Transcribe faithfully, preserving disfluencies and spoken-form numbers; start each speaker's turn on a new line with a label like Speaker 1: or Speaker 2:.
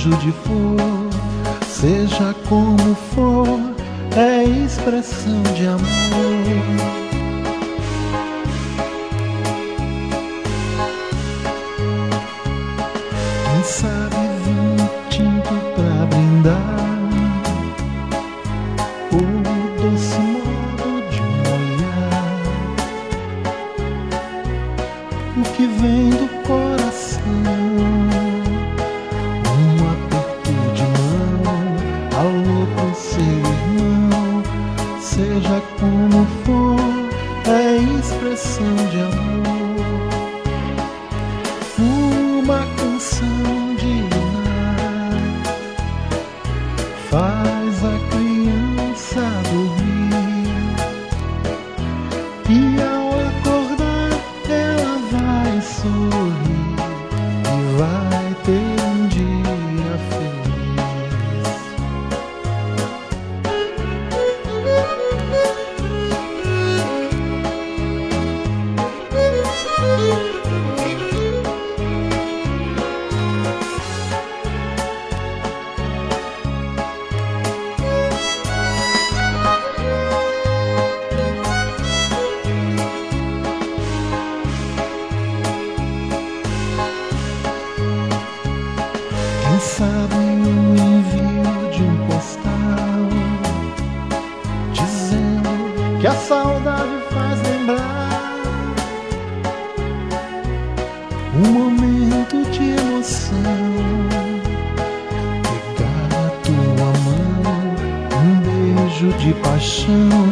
Speaker 1: beijo de flor, seja como for, é expressão de amor. Quem sabe vinho tinto pra brindar, o doce modo de molhar o que vem do coração. Um aperto de mão, alô pro seu irmão, seja como for, é expressão de amor. Uma canção de luar faz a criança dormir, e ao acordar ela vai sorrir e vai ter um dia feliz. Quem sabe o envio de um postal dizendo que a saudade faz lembrar um momento de emoção. Pegar a tua mão, um beijo de paixão,